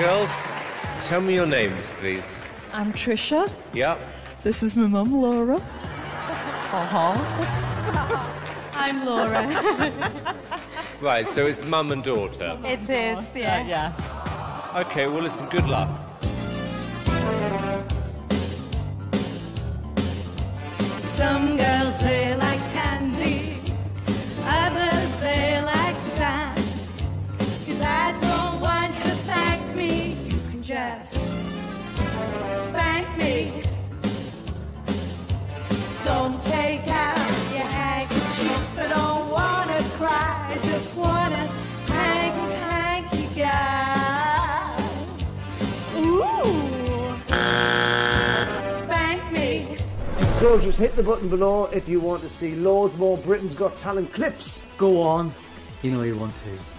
girls. Tell me your names, please. I'm Trisha. Yep. This is my mum, Laura. I'm Laura. Right, so it's mum and daughter. It is, yeah. Yes. Okay, well, listen, good luck. Some girls they like candy, others they like sand. 'Cause I don't want you to thank me, you can just spank me. Don't take out your handkerchief, I don't wanna cry, I just wanna hanky guy. Ooh, spank me. So just hit the button below if you want to see loads more Britain's Got Talent clips. Go on. You know you want to.